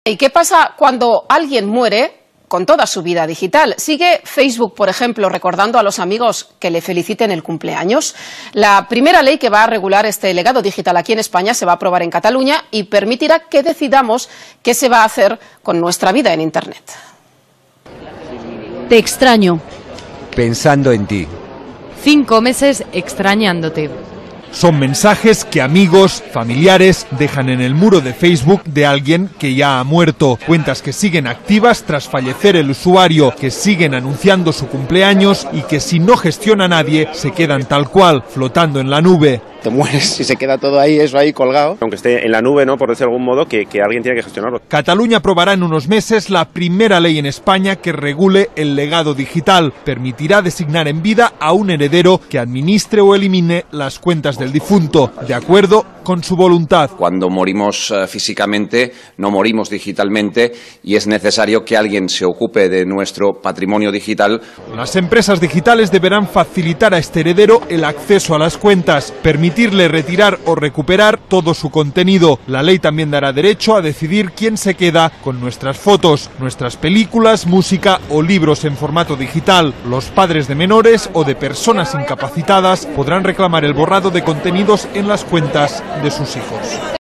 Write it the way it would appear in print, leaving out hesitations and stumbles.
¿Y qué pasa cuando alguien muere con toda su vida digital? ¿Sigue Facebook, por ejemplo, recordando a los amigos que le feliciten el cumpleaños? La primera ley que va a regular este legado digital aquí en España se va a aprobar en Cataluña y permitirá que decidamos qué se va a hacer con nuestra vida en Internet. Te extraño. Pensando en ti. 5 meses extrañándote. Son mensajes que amigos, familiares dejan en el muro de Facebook de alguien que ya ha muerto. Cuentas que siguen activas tras fallecer el usuario, que siguen anunciando su cumpleaños y que si no gestiona nadie se quedan tal cual, flotando en la nube. Te mueres y se queda todo ahí, eso ahí colgado. Aunque esté en la nube, ¿no? Por decirlo de algún modo, que alguien tiene que gestionarlo. Cataluña aprobará en unos meses la primera ley en España que regule el legado digital. Permitirá designar en vida a un heredero que administre o elimine las cuentas del difunto, de acuerdo con su voluntad. Cuando morimos físicamente, no morimos digitalmente y es necesario que alguien se ocupe de nuestro patrimonio digital. Las empresas digitales deberán facilitar a este heredero el acceso a las cuentas, permitirle retirar o recuperar todo su contenido. La ley también dará derecho a decidir quién se queda con nuestras fotos, nuestras películas, música o libros en formato digital. Los padres de menores o de personas incapacitadas podrán reclamar el borrado de contenidos en las cuentas de sus hijos.